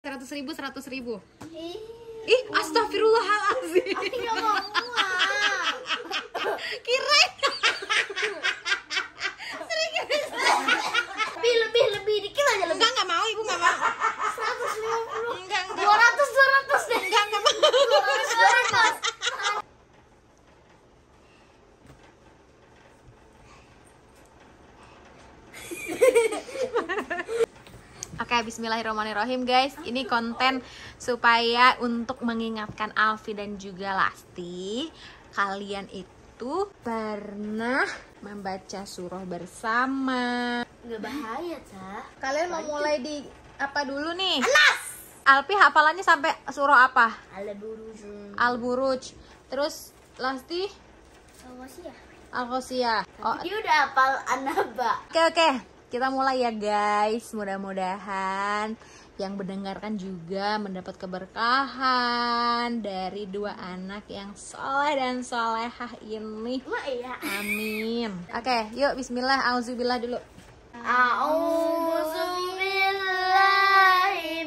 100.000, 100.000. Ih, astagfirullahaladzim. Nggak mau uang. Kirain. Lebih dikit aja lebih. Enggak mau, ibu nggak mau. 150. Enggak. 200 deh. Enggak mau. 200. Oke, bismillahirrahmanirrahim guys. Ini konten supaya untuk mengingatkan Alfi dan juga Lasti, kalian itu pernah membaca surah bersama. Nggak bahaya, Cah. Kalian mau mulai di apa dulu nih? Anas. Alfi hafalannya sampai surah apa? Al-Buruj. Terus Lasti Al-Ghosiyah. Oh, Dia udah hafal An-Naba. Oke. Kita mulai ya guys. Mudah-mudahan yang mendengarkan juga mendapat keberkahan dari dua anak yang soleh dan solehah ini. Iya. Amin. Oke, yuk bismillah. Auzubillah dulu. A'udzubillahi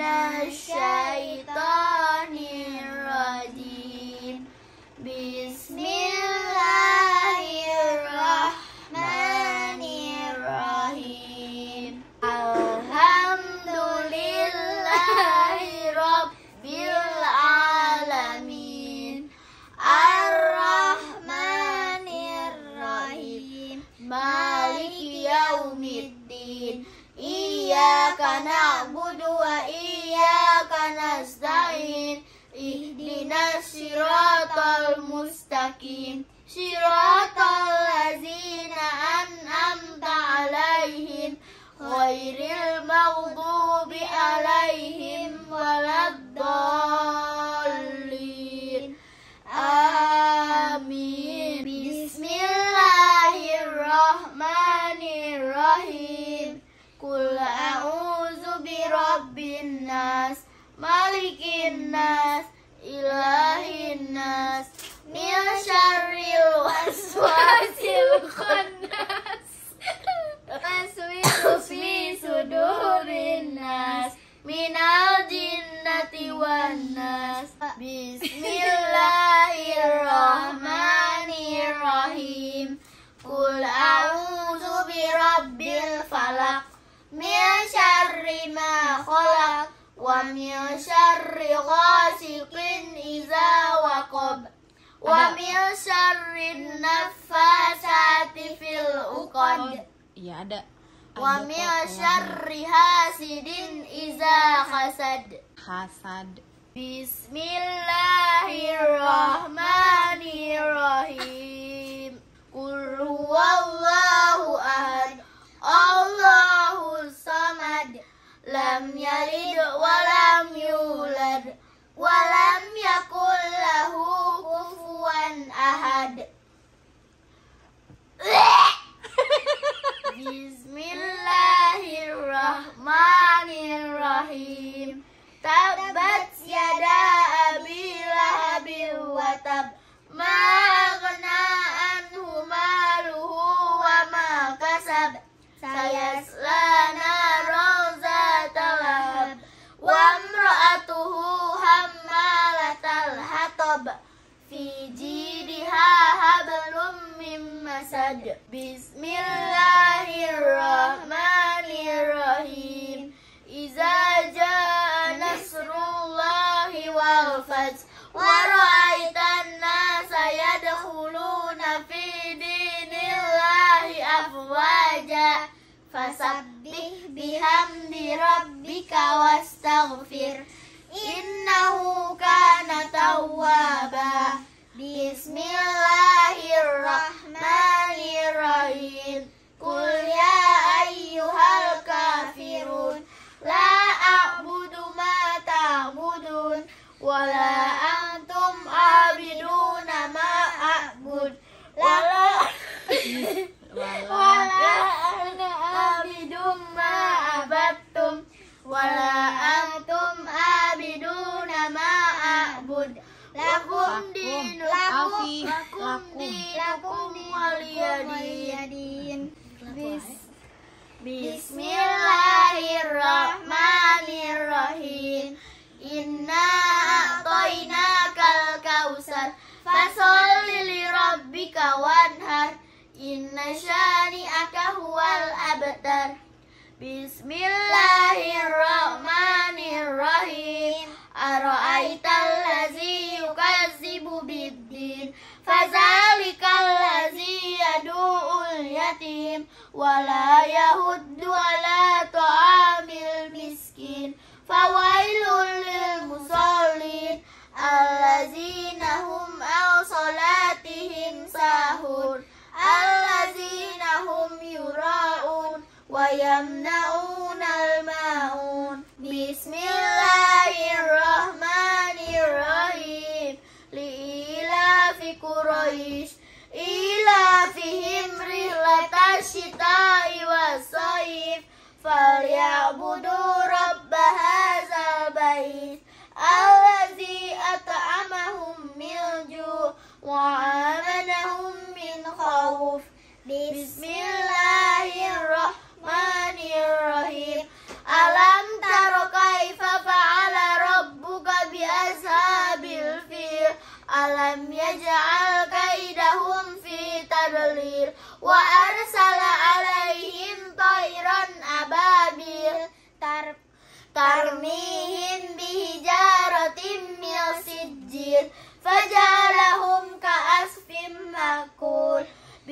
minasyaitonirrajim. Bismillahirrahmanirrahim. Alhamdulillahi rabbil alamin. Ar-Rahmanir-Rahim. Maliki yaumiddin. Iyyaka na'budu wa iyyaka nasta'in. Ihdinas siratal mustaqim. Siratal ladzina an'amta 'alaihim ghairil maghdubi 'alaihim waladdallin. Amin. Bismillahirrahmanirrahim. Qul a'udzu birabbin nas, malikin nas, ilahin nas, min syarril waswasil khannas, waswisu fi sudurin nas, minal jinnati wan nas. Bismillahirrahmanirrahim. Qul a'udzu birabbil falaq, min syarri ma khalaq, wa min syarri ghasiqin idza waqab, wa min syarri naffasati fil uqad, Iya ada. wa min syarri hasidin idza hasad. Hasad. Bismillahirrahmanirrahim. Qul huwallahu ahad, Allahus samad, lam yalid wa lam yulad, wa lam yakul lahu kufuwan ahad. Bismillahirrahmanirrahim. Tabbat yada abi lahabin wa tab, ma aghna anhu maluhu wa ma kasab, sayasla naran zata lahab, wa imra'atuhu hammalatal hatab, fi jidha hablum min masad. Bismillahirrahmanirrahim. Iza jaa nasrullahi wal fath, wa ra'aitan nasa yadkhuluna fi dinillahi afwaja, fasabbih bihamdi rabbika wastaghfir, innahu kana tawwaba. Bismillahirrahmanirrahim. Qul ya ayyuhal kafirun, la a'budu ma ta'budun, wa la antum abiduna ma a'bud, wala ana abidum ma abattum, wala antum abiduna ma a'bud. Lakum dinukum waliyadin. Bismillahirrahmanirrahim. Inna a'tainakal kautsar fasholli lirabbika wanhar. Inna syani'aka huwal abtar. Bismillahirrahmanirrahim. Ara'aital ladzi yukadzibu biddin fadzalikal ladzi yad'ul yatim wala yahuddu ala ta'amil miskin fawailul lil musallin allazina hum an salatihim sahun allazina hum yura'un wa yamna'unal ma'un. Bismillahirrahmanirrahim. Li'ilafi Quraisy ilafihim rihlatash shita'i was-shayf falyabudu rabb hadzal bait allazi at'amahum min ju' wa amanahum min khauf. Bismillahirrahmanirrahim. Alam taro kaifa fa'ala rabbuka bi ashabil fil. Alam yaj'al kaidahum fi tadlil wa arsala alaihim tayran ababil tarmihim bihijaratin min sijjil fajalahum ka'asfin makul.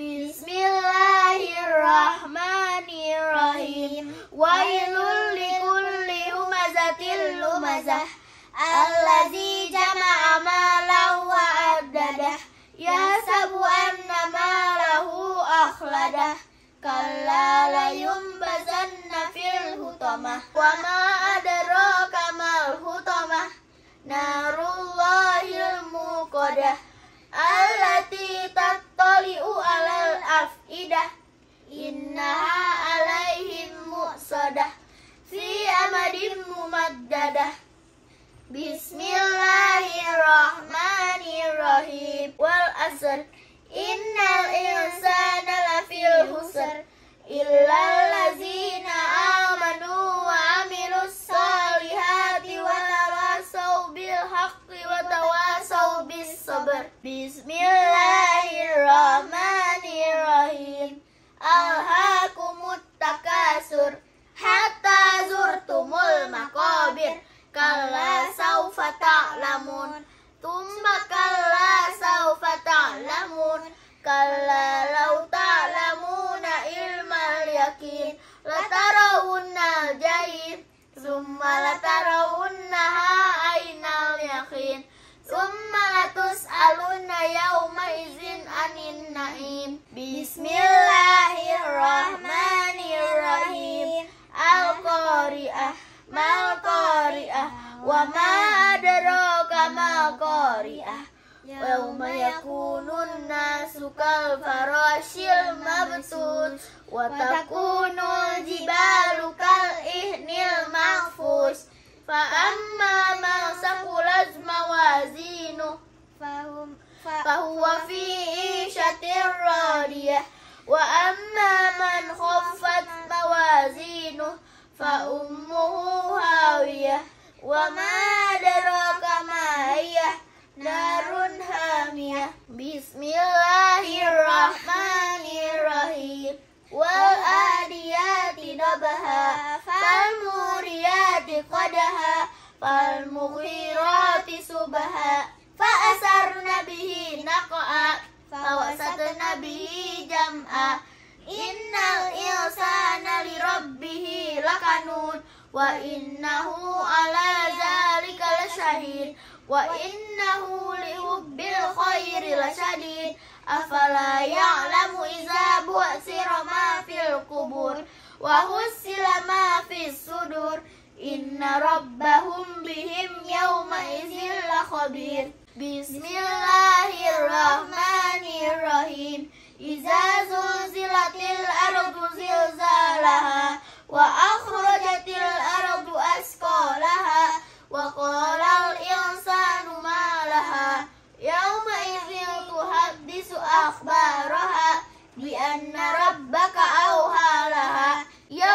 Bismillahirrahmanirrahim. Wailul likulli humazatil lumazah allazi jama'a malahu wa addadah yahsabu anna malahu akhladah kalla layumbazanna fil hutamah wa ma adraka mal hutamah narullahil muqadah allati tattali'u alal afidah innaha alaihim mu'sadah fi amadin mumaddadah. Bismillahirrahmanirrahim. Wal asr innal insana lafil husr illal ladzina amanu wa amilus solihati wa tawasaw bil haqqi wa tawasaw bis sabr. Bismillahirrahmanirrahim. Alhaakumut takasur hatta zurtumul maqabir kalla saufa ta'lamun thumma kalla saufa ta'lamun kalla law ta'lamuna ilmal yaqin latarawunnal jahim thumma latarawunnaha aynal yaqin thumma latus'alunna yawma idzin anin na'im. Bismillahirrahmanirrahim. Al-Qari'ah mal qari'ah wa ma adraka mal qari'ah yauma yakunun nasu kal farashil mabthus wa takunul jibalu kal ihnil mahfuz fa amma man saqulat mawazinu fahuwa fi 'ishatir radiyah wa amma man khaffat mawazinuhu fa ummuhu hawiyah wa ma adraka ma hiya narun hamiyah. Bismillahirrahmanirrahim. Wal adiyati dabaha fal muriyati qadaha fal mughirati subha fa asarna bihi naq'a fa wasatna bihi jam'a. Innal insana lirabbih lakanun wa innahu ala zalika lasyahid wa innahu lihubbil khairi lasyadid afala ya'lamu idza bu'sira ma fil qubur wa hussila ma fis sudur inna rabbahum bihim yawma idzin lakhabir. Bismillahirrahmanirrahim. Iza zulzilatil ardu zilzalaha wa akhrajatil ardu asqalaha wa qalal insanu ma laha yawma idzin tuhadditsu akhbaraha bi anna rabbaka awha laha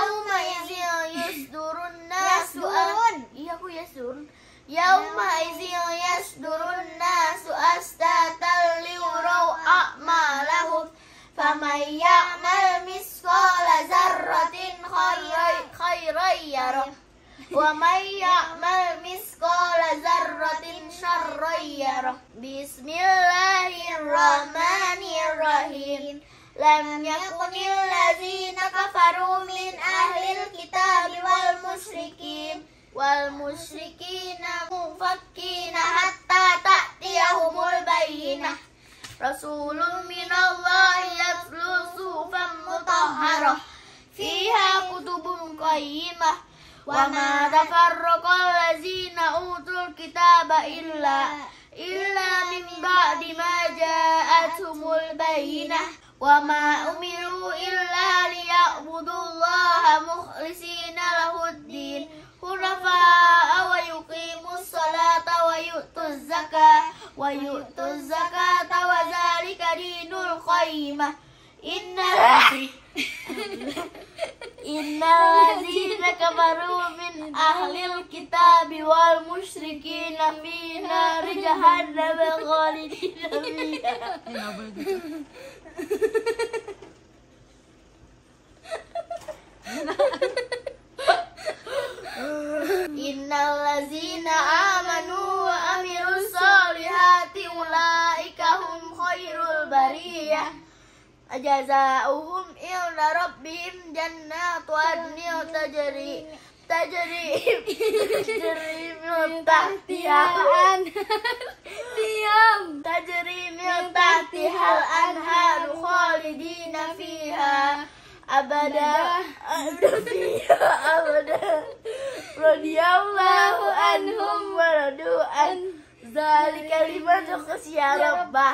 يومئذ يصدر الناس أشتاتا ليروا أعمالهم فمن يعمل مثقال ذرة خيرا يره ومن يعمل مثقال ذرة شرا يره بسم الله الرحمن الرحيم لم يكن الذين كفروا من أهل الكتاب والمشركين منفكين حتى تأتيهم البينة رسول من الله يتلو صحفا مطهرة فيها كتب قيمة وما تفرق الذين أوتوا الكتاب إلا من بعد ما جاءتهم البينة وما أمروا إلا ليعبدوا الله مخلصين له الدين حنفاء ويقيموا الصلاة ويؤتوا الزكاة وذلك دين القيمة إن الذين كفروا من أهل الكتاب والمشركين في نار جهنم خالدين فيها إن الذين آمنوا وعملوا الصالحات أولئك هم خير البرية جزاؤهم عند ربهم جنات عدن تجري من تحتها الأنهار خالدين فيها أبدا رضي الله عنهم ورضوا عن ذلك لمن خشي ربه.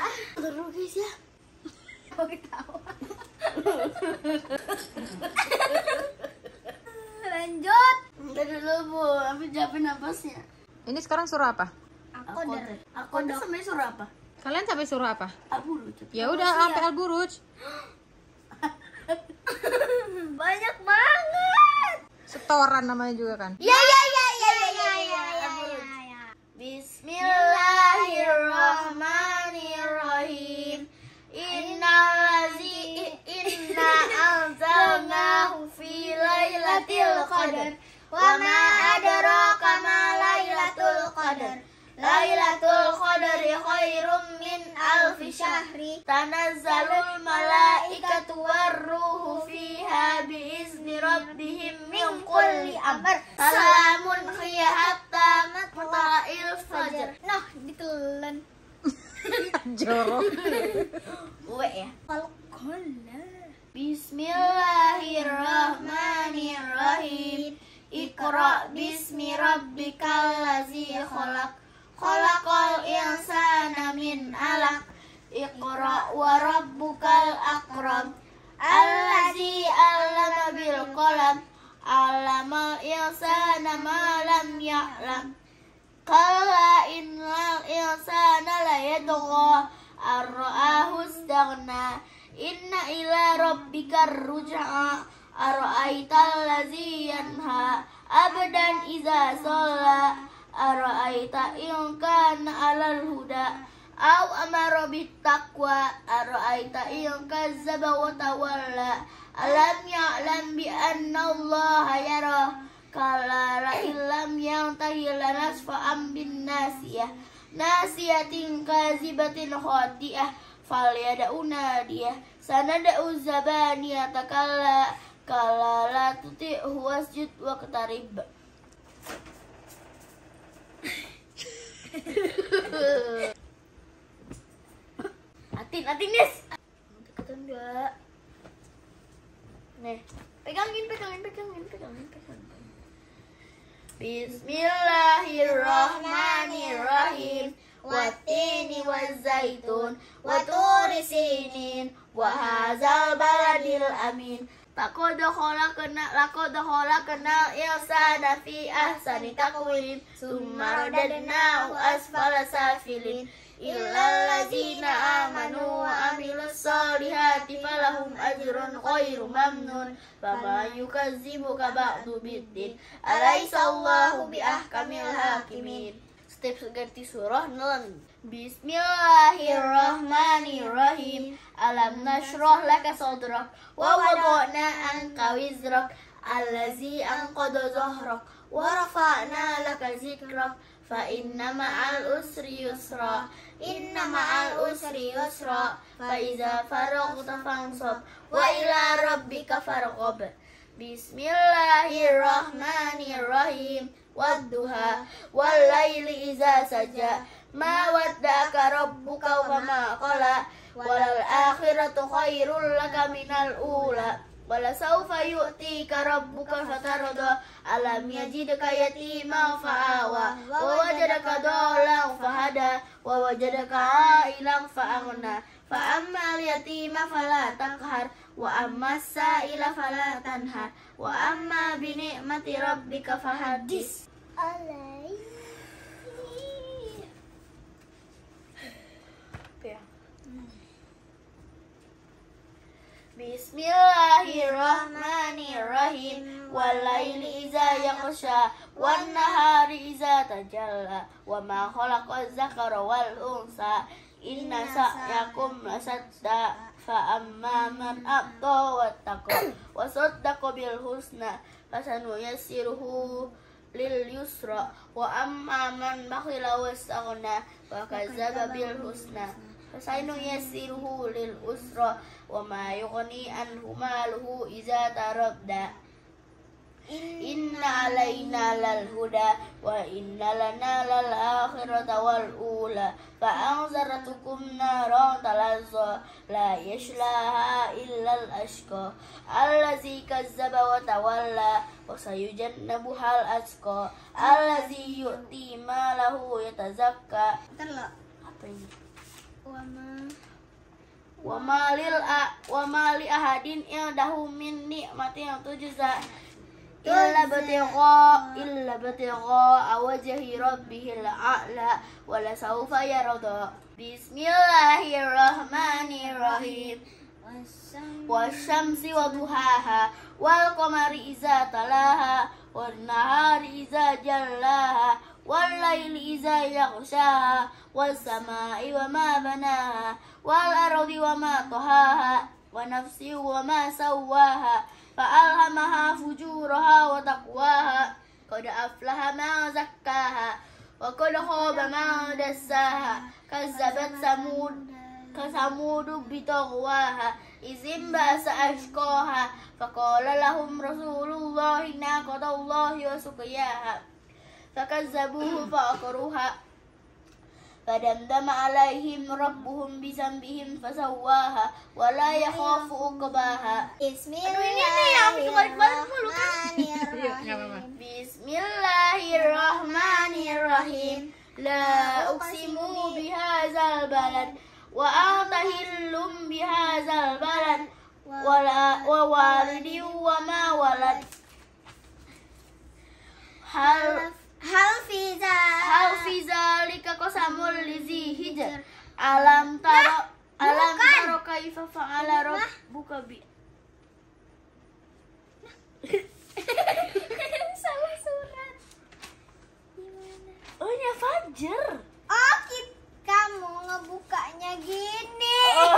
Lanjut. Udah dulu Bu, aku jawabin napasnya. Ini sekarang surah apa? Aku sampai surah apa? Kalian sampai surah apa? Al-Buruj. Ya udah sampai Al-Buruj. Banyak banget. Setoran namanya juga kan? Ya. Bismillahirrahmanirrahim. Inna anzalnahu fi lailatul qadar. Wa ma adraka ma lailatul qadar. Lailatul qadri khairum min alfi syahri. Tanazzalul malaikatu warruhu fiha biizni rabbihim min kulli amr. Salamun hiya hatta matla'il fajr. Nah, ditelan. Jorok. Uwe ya. Bismillahirrahmanirrahim. Iqra bismi rabbikal ladzi khalaq. Khalaqal insana min 'alaq. Iqra wa rabbukal akram. Allazi 'allama bil qalam. 'allamal insana ma lam ya'lam. Kalla innal insana la yatgha ar-ra'ahu istaghna. Inna ila rabbikar ruj'a. Ara'aital ladzi yanha abdan idza shalla. Ara'aita in kana 'alal huda aw amara bit taqwa. Ara'aita in kazzaba wa tawalla. Alam ya'lam bi anna Allaha yara. Kala la illam yantahi lanasfa'an bin nasiyah. Nasiyatin kazibatin khati'ah. Falyada'u nadiyah. Sanada'u zabaniyata kalla. Kala la tuti'hu wasjud waqtarib. Atin Nes. Deketan enggak? Nih, pegangin. Bismillahirrahmanirrahim. Wattini wazzaitun wa turi sinin wa hadzal baladil amin. Laqad khalaqnal insana fi ahsani taqwim. Summa radadnahu asfala safilin. illallazina amanu wa amilus solihati falahum ajrun ghairu mamnun fama yukazzibuka ba'du biddin alaisallahu biahkamil hakimin. Setiap ganti surah non. Bismillahirrahmanirrahim. Alam nashrah laka sadrak wa wada'na anka wizrak allazi anqadha zahrak wa rafa'na laka zikrak fa inna ma'al usri yusra inna ma'al usri yusra fa iza faraghta fansab wa ila rabbika farghab. Bismillahirrahmanirrahim. Wadduha wallaili iza saja ma wadda'aka rabbuka wa ma qala walal akhiratu khairul laka minal ula wala sawfa yu'tika rabbuka fatarda alam yajidka yatima fa'awa wa wajadaka dhalan fahada wa wajadaka a'ilan fa'aghna fa ammal yatima fala taqhar wa amma sa'ila fala tanhar wa amma bi ni'mati rabbika fahaddis. Bismillahirrahmanirrahim. Walaili iza yaghsha wan nahari iza tajalla wa ma khalaqaz zakara wal unsa inna sa'yakum lasatta fa amma man a'ta wattaqa wa saddaqa bil husna fasanuyassiruhu lil yusra wa amma man bakhila wastaghna wa kadzdzaba bil husna fasanuyassiruhu lil usra wa ma yughni anhu maluhu idza taradda. Inna alaina lal huda wa inna lana lal akhirata wal ula fa anzartukum naran talazza la yaslaha illa al ashqa allazi kazzaba wa tawalla wa sayujannabuha al atqa allazi yu'ti malahu yatazakka. Apa ini? Wa mali ahadin indahu min ni'matin tujza illa batigha wajhi rabbihil a'la wa la sawfa yarda. Bismillahirrahmanirrahim. Wasyamsi wa duhaha wal qamari iza talaha wan nahari iza jallaha wal laili iza yaghshaha was samai wa ma banaha wal ardi wa ma tahaha wa nafsi wa ma sawwaha fa'alhamaha fujuraha wa taqwaha qad aflaha ma zakkaha wa qad khaba ma dassaha kazzabat samud bitaghwaha izim ba'sa ashqaha faqala lahum rasulullahi naqatallahi wa suqiyaha fakazzabuhu fa'aqaruha فدمدم عليهم ربهم بذنبهم فسواها ولا يخاف عقباها. Bismillahirrahmanirrahim. La uqsimu bihadzal balad wa anta hillum bihadzal balad wa walidin wa ma walad. Hal fi zalika qasamul lizi hijr alam taro kaifa fa'ala rabbuka bi. Salah surat. Gimana? Oh, ini Fajar. Oh, kamu ngebukanya gini.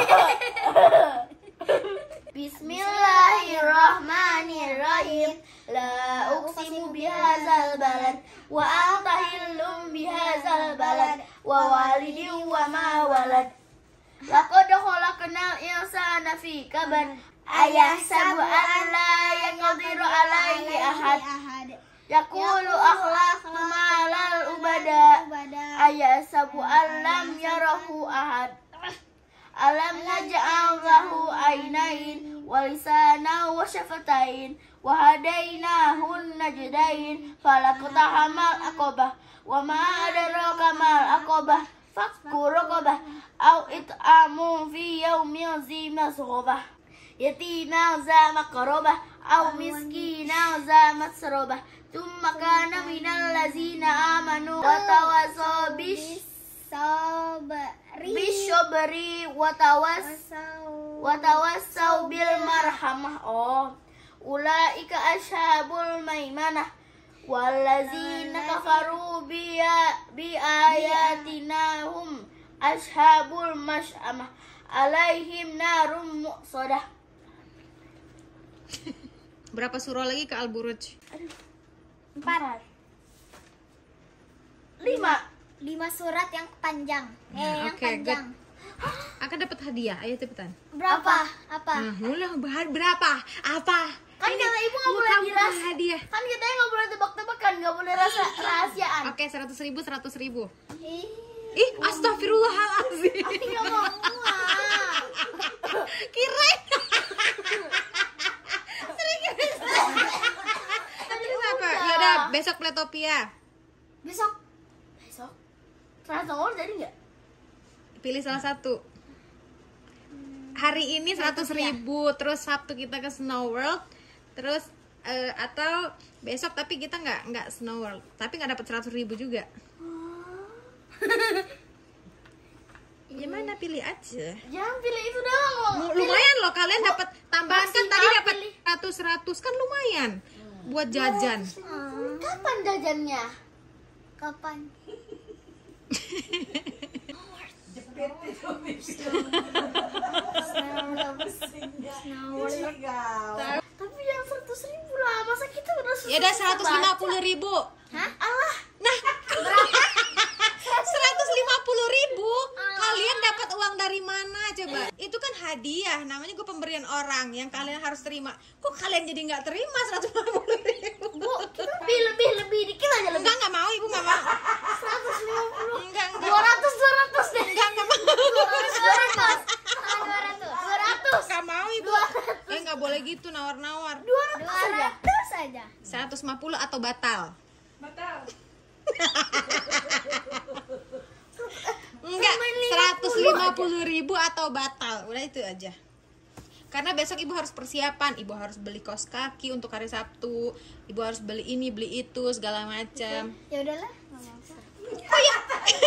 Bismillahirrahmanirrahim. La uqsimu bihadzal balad wa anta hillum bihadzal balad wa walidin wa ma walad. Laqad khalaqnal insana fi kabad ayahsabu an la yaqdiru alaihi ahad. Yaqulu akhlaqtu malal ubada ayahsabu an lam yarahu ahad. Alam naj'al lahu aynain wa lisanan wa syafatain wa hadainahun najdain falaqtahamal aqabah wa ma adraka mal aqabah fakku raqabah aw it'amun fi yawmin zi masghubah yatiman za maqrabah aw miskinan za masrabah thumma kana minal ladzina amanu wa tawassaw bis sabr bisyobri watawassau bil marhamah. Ulaika ashabul maimanah wallazina kafaru bi ayatina hum ashabul mash'amah alaihim narum muqsadah. Berapa surah lagi ke Al-Buruj? 4. 5 surat yang panjang. Yang Oke, panjang. Akan dapat hadiah. Ayo cepetan. Berapa? Mulai berapa? Apa? Kan kata ibu nggak boleh dirahasiakan. Hadiah. Kan katanya nggak boleh tebak-tebakan, nggak boleh rahasiaan. Oke, 100.000, 100.000. Ih, Ih, astagfirullahaladzim. nggak mau. Kirain. Terus apa? Yaudah, besok Pletopia. Besok. Transnoworld jadi nggak? Pilih salah satu. Hari ini 100.000, terus Sabtu kita ke Snow World, terus atau besok tapi kita nggak Snow World, tapi nggak dapat 100.000 juga. Gimana, pilih aja. Jangan pilih itu dong. Lumayan loh, kalian dapat tambahan kan, tadi maksimal dapat 100 kan lumayan buat jajan. Kapan jajannya? Kapan? Tapi yang 100.000 lah, masa kita udah susah. Ya udah 150.000. Hah? Allah. Nah, 150.000. Kalian dapat uang dari mana coba? Itu kan hadiah, namanya gue pemberian orang yang kalian harus terima. Kok kalian jadi nggak terima 150.000? Bu, kita lebih dikit aja lebih. Enggak mau, ibu nggak mau. 150. Enggak. 200 deh. Enggak mau. 200. Nggak mau ibu. Nggak boleh gitu nawar-nawar. 200 saja. 150 atau batal? Enggak, 150.000 atau batal. Udah itu aja. Karena besok ibu harus persiapan, ibu harus beli kaos kaki untuk hari Sabtu, ibu harus beli ini, beli itu, segala macam. Ya udahlah. Oh ya.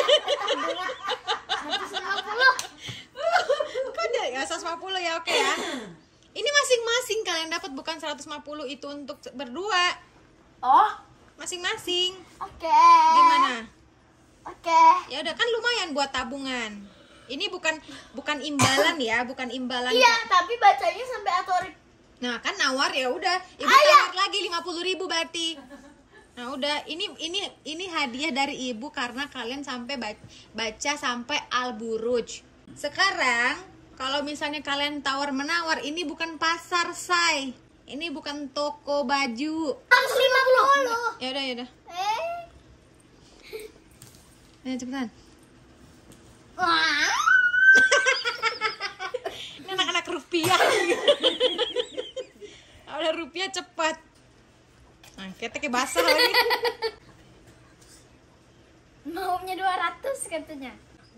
150. Kok jadi 150 ya, oke ya. Ini masing-masing kalian dapat, bukan 150 itu untuk berdua. Oh, Masing-masing. oke. Gimana? Oke. Ya udah, kan lumayan buat tabungan. Ini bukan imbalan ya, bukan imbalan. Iya, tapi bacanya sampai atorip. Nah, kan nawar, ya udah. Ibu nawar lagi 50.000 berarti. Nah, udah, ini hadiah dari ibu karena kalian sampai baca sampai Al-Buruj. Sekarang kalau misalnya kalian tawar-menawar, ini bukan pasar, say. Ini bukan toko baju. 150. Ya udah. Ayo cepetan. Wah. Ini anak-anak rupiah. Udah rupiah cepat. Nah, keteknya basah lagi. Maunya 200 katanya.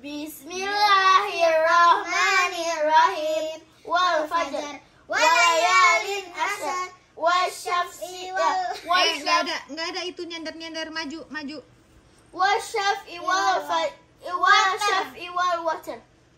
Bismillahirrahmanirrahim. Wal fajr walayalin ashr wasyaf'i Nggak ada itu nyandar maju. wasyaf'i wal watr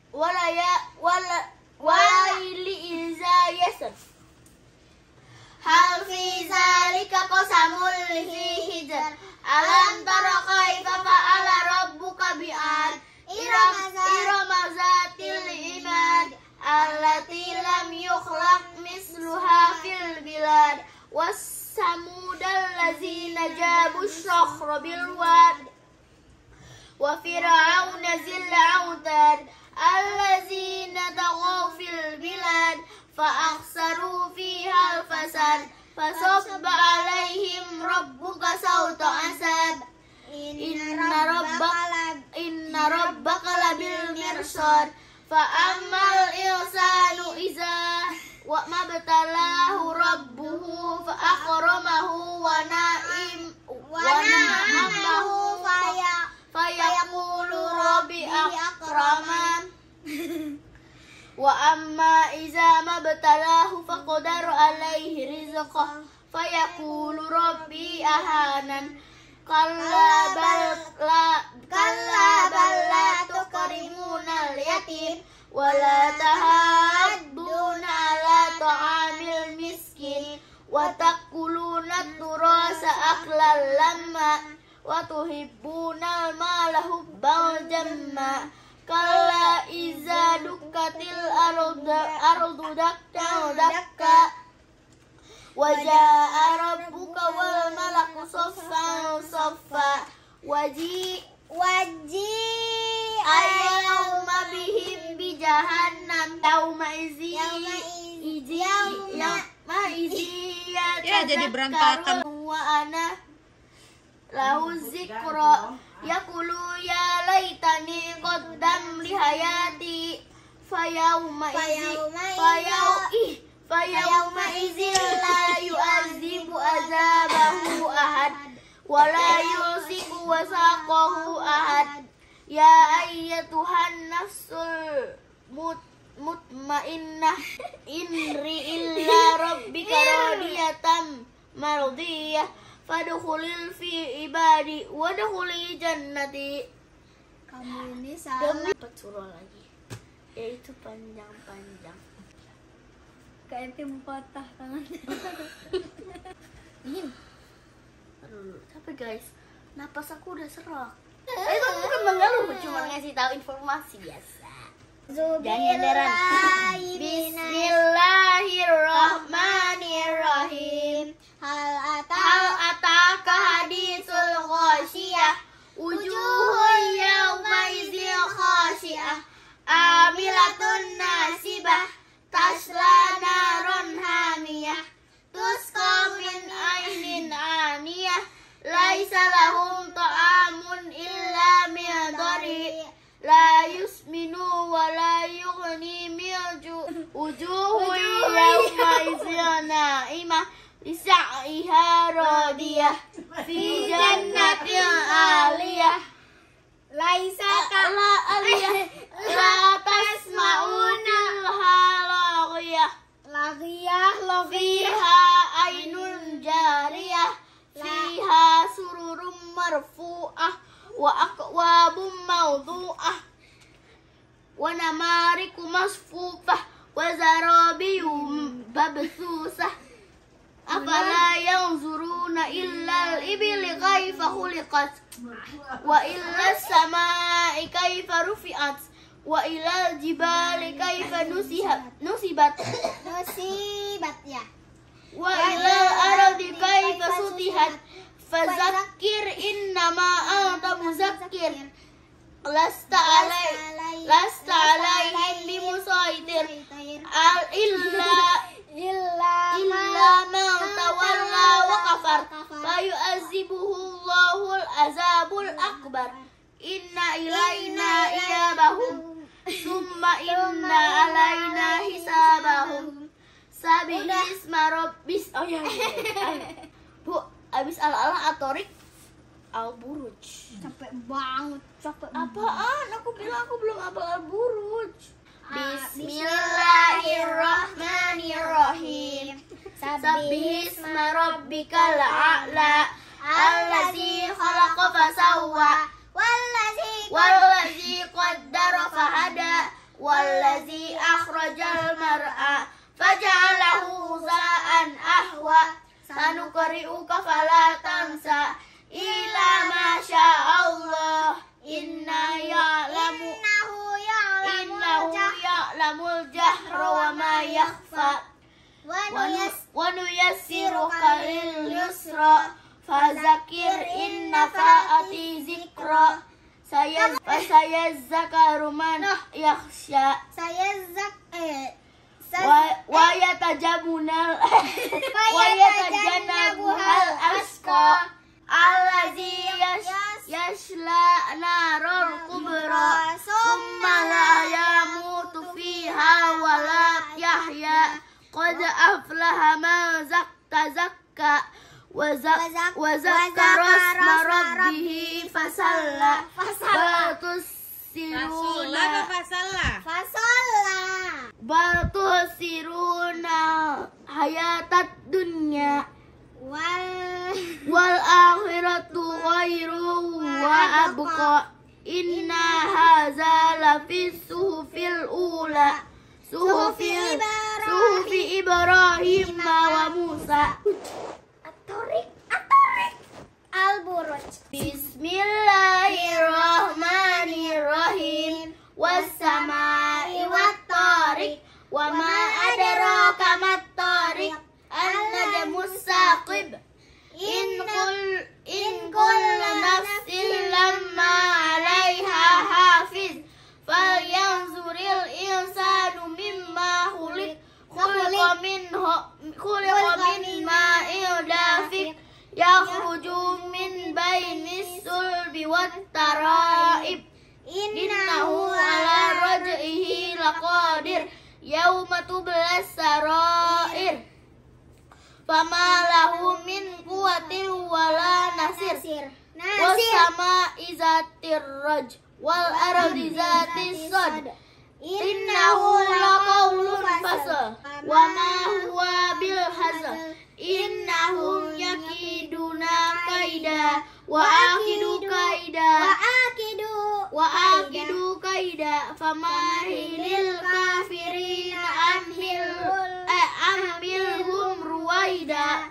walaili iza yasr. Hal fi zalika qasamul hijr. Alam tara kaifa fa'ala rabbuka bi'ad. Irama zatil imad. Allati lam yukhlaq misluha fil bilad. Wassamudal lazina jabu syakhra bil wad. Wa fir'auna zil autad. Allazina taghaw fil bilad. Fa'akhsaru fiha al-fasad. Fasabba alaihim rabbuka sawta asab. Inna rabbaka labil mirsad. Fa'ammal insanu iza wa mabtalahu rabbuhu fa'akramahu wa na'amahu fayaqulu rabbi akraman. Wa amma iza mabtalahu faqadara alaihi rizqah fayaqulu rabbi ahanan. Kalla bal la tukrimuna ولا تحاضون على طعام المسكين وتأكلون التراث أكلا لما وتحبون المال حبا جما كلا إذا دكت الأرض دكا دكا وجاء ربك والملك صفا صفا وجيء يوم بهم بجهنم يومئذ Ya, jadi berantakan. Wa ana lahu zikra yaqulu ya laitani qaddam li hayati fayauma idzin la yu'azibu azabahu ahad wa la yusiku wasaqahu ahad ya ayyatuhan nafsul mutmainnah inri illa rabbika radiyatan mardiyah fadkhulil fi ibadi wadkhuli jannati. Kamu ini salah. Demi surah lagi, yaitu panjang-panjang. Kayak tim patah tangannya. Aduh, tapi guys, napas aku udah serak. Itu bukan mengeluh, cuma ngasih tahu informasi biasa. Bismillahirrahmanirrahim. Hal Hal ataka hadisul ghasyiyah wujuhun yawma idzin khasyiah amilatun nasibah tasla naron hamiyah tusqa min ainin aniyah laisa lahum ta'amun illa min dhari la yusminu wa la yughni min wujuhun yawma idzin na'imah lisa'iha radiyah fi jannatin aliyah laisa kala aliyah la tasma'una laghiyah fiha ainun jariyah fiha sururum marfu'ah wa akwabum mawdu'ah wa namariku masfufah wa zarabiyum babsusah afala yanzuruna illa al-ibili kaifa khuliqat wa illa as-samai kaifa rufi'at wa illa al-jibali kaifa nusibat ya. wa illa al-ardi kaifa sutihat fadzakir innama anta muzakkir lasta alaihim bimusaitir illa man tawalla wa kafar fayu'azibuhu Allahul azabul akbar inna ilaina iyabahum summa inna alaina hisabahum sabihis marabbis Bu, abis ala-ala atorik al-buruj. Capek banget, Apaan? Aku bilang aku belum hafal al-buruj. Bismillahirrahmanirrahim. Sabbihisma rabbikal a'la allazi khalaqa fasawwa wallazi qaddara fahada wallazi akhrajal mar'a faja'alahu za'an ahwa sanuqri'uka fala tansa illa ma sya'allah innahu ya'lamul jahra wa ma yakhfa wa nuyassiruka lil yusra fazakir in nafa'ati zikra sayazzakaru man yakhsha wa yatajannabuhal asqa allazi yasla narul kubra summa la yamutu fiha wa la yahya qad aflaha man zakka wa zakara asma rabbih fasalla bal tusiruna hayatad dunya wal akhiratu khairu wa abqa Inna hadza lafis suhufil ula. Suhufi Ibrahim wa Musa. Atorik. Al-Buruj. Bismillahirrahmanirrahim. Was-samaa'i wat-thariq. Wa ma adraka mat-thariq. An-najmus saqib. In kullu nafsin lamma 'alaiha hafiz. Falyanzuril insanu mimma khuliq. Khuliqa min ma'in dafiq. Yakhruju min bainis sulbi wat tara'ib. Innahu ala raj'ihi laqadir. Yauma tublas sarair. Fama lahu min quwwatin wala nasir. Was-samaa'i zatir raj wal ardi zatis sad. Innahu laqawlun fasl. Wa ma huwa bil hazl. Innahum yakiduna kaida wa akidu kaida famahilil kafirina amhilhum ruwaida.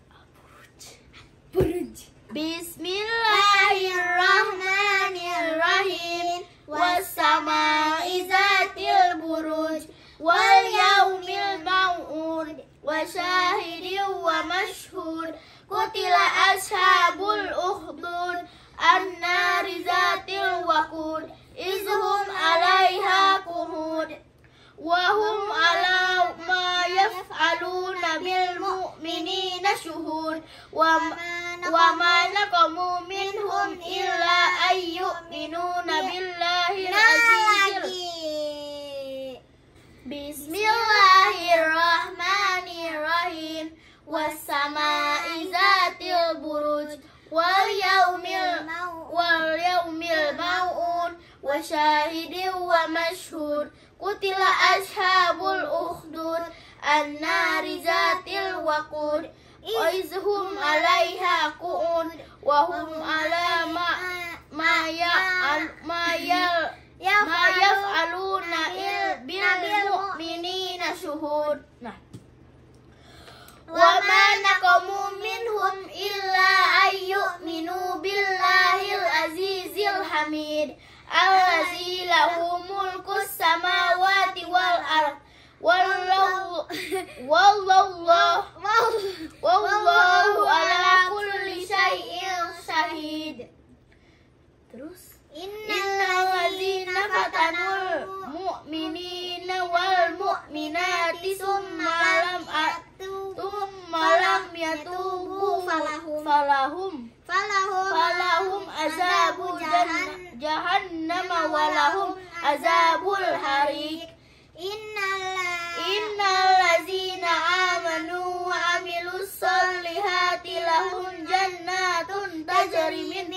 Bismillahirrahmanirrahim. Was-samaa'i zatil buruj wal yaumil mau'ud wa syahidin wa mashhud. Qutila ashabul ukhdud an-nari zatil waqud izhum 'alaiha qu'ud wa hum 'ala ma yaf'aluna bil mu'minina syuhud wa ma naqamu minhum illa ayyu'minuna billahi al-azizil. Bismillahirrahmanirrahim. Was-samaa'i zatil buruj wal yaumil mau'ud wa syahidin wa mashhud. Qutila ashabul ukhdud an-nari zatil waqud izhum 'alaiha qu'ud wa hum 'ala ma yaf'aluna bil mu'minina syuhud. Nah, wa ma naqamu minhum illa ayyu'minu billahil azizil hamid. Allazi lahu mulkus samawati wal ard. Wallahu ala kulli syai'in syahid. Terus innal ladzina fatanul mu'minina wal mu'minati summa lam yatubu falahum azabul jahannam walahum azabul hariq. Innal ladzina amanu wa amilus solihati lahum jannatun tajri min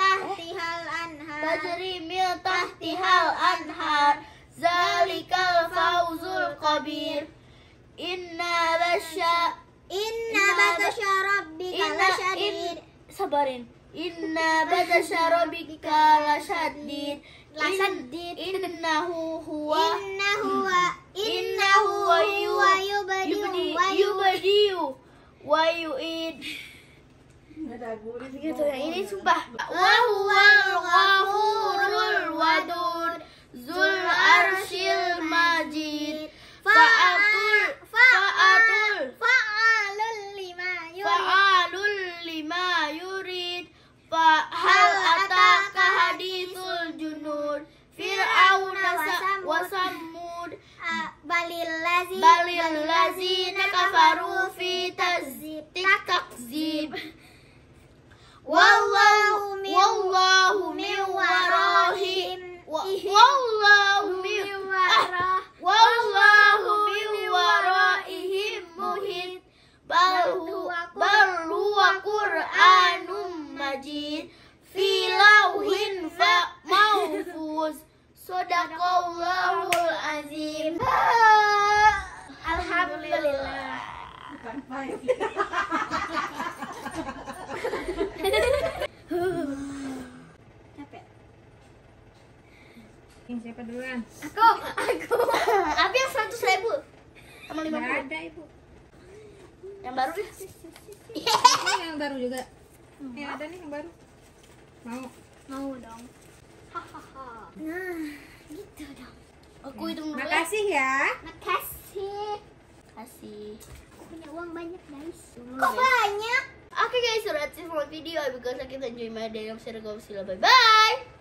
tahtihal anhar. Zalikal fawzul kabir. Inna batasya rabbika lasyadid. Sabarin. Inna batasya rabbika lasyadid. Innahu huwa yubdi'u wa yu'id. Gitu yang ini sumpah. Wa huwal ghafurul wadud zul arsyil majid. Fa'alul lima yurid. Hal ataka hadithul junud. Fir'auna wa samud. Balil lazina kafaru fi takzib. Wallahu min warahim muhit. Bal huwa Qur'anum majid fi lauhin mahfuz. Shadaqallahul azim. Alhamdulillah. Capek. Ini siapa duluan? Aku. Abi yang 100.000 sama 50. Nggak ada ibu. Yang baru deh. Ini yang baru juga. Ada nih yang baru. Mau dong. Hahaha. Nah, gitu dong. Aku hitung dulu. Makasih ya. Makasih. Kasih. Punya uang banyak guys. Kok banyak? Okay guys, so that's it for my video. I hope you guys like it and enjoy my day. I'm Sarah Gomez. Bye bye.